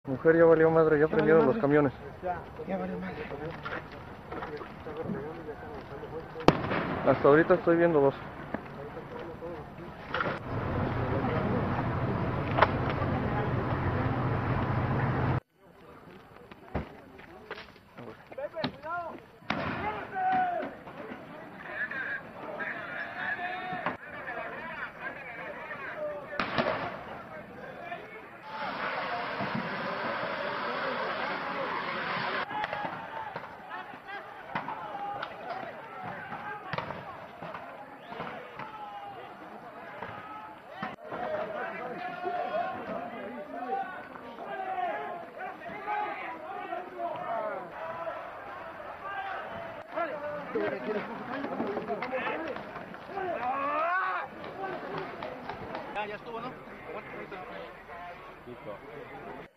Mujer, ya valió madre, ya prendieron los camiones. Ya valió madre. Hasta ahorita estoy viendo dos. Ya estuvo, ¿no?